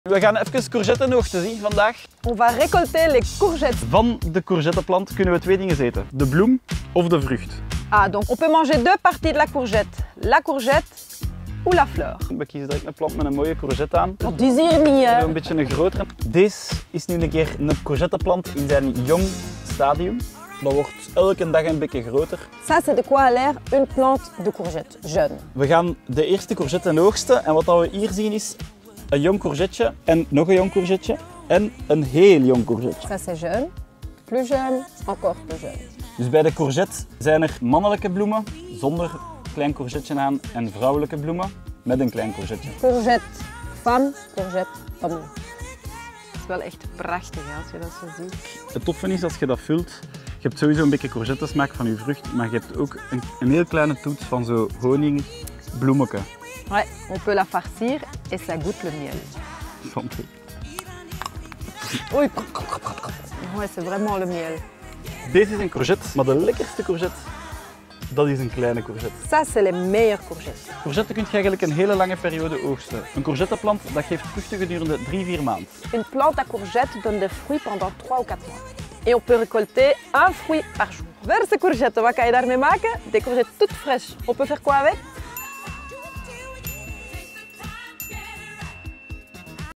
We gaan even courgetten oogsten zien vandaag. On va récolter les courgettes. Van de courgetteplant kunnen we twee dingen eten. De bloem of de vrucht. Ah, donc on peut manger deux parties de la courgette. La courgette ou la fleur. We kiezen direct een plant met een mooie courgette aan. Dat is hier niet, hè. Een beetje een grotere. Deze is nu een keer een courgetteplant in zijn jong stadium. Dat wordt elke dag een beetje groter. Ça, c'est de quoi a l'air une plante de courgette, jeune. We gaan de eerste courgetten oogsten en wat we hier zien is een jong courgetje en nog een jong courgetje en een heel jong courgetje. Ça, c'est jeune. Plus jeune, encore plus jeune. Dus bij de courgette zijn er mannelijke bloemen zonder klein courgetje aan en vrouwelijke bloemen met een klein courgetje. Courgette femme, courgette homme. Het is wel echt prachtig hè, als je dat zo ziet. Het toffe is als je dat vult, je hebt sowieso een beetje courgettesmaak van je vrucht, maar je hebt ook een heel kleine toets van zo honingbloemetje. Ouais, on peut la farcir et ça goûte le miel. Santé. Oui, ouais, c'est vraiment le miel. Deze is een courgette, maar de lekkerste courgette, dat is een kleine courgette. Ça, c'est les meilleures courgettes. Courgette kun je eigenlijk een hele lange periode oogsten. Een courgetteplant dat geeft vruchten gedurende 3-4 maanden. Une plante à courgettes donne des fruits pendant 3 ou 4 mois. Et on peut récolter un fruit par jour. Verse courgette, wat kan je daarmee maken? Des courgettes toutes fraîches. On peut faire quoi avec?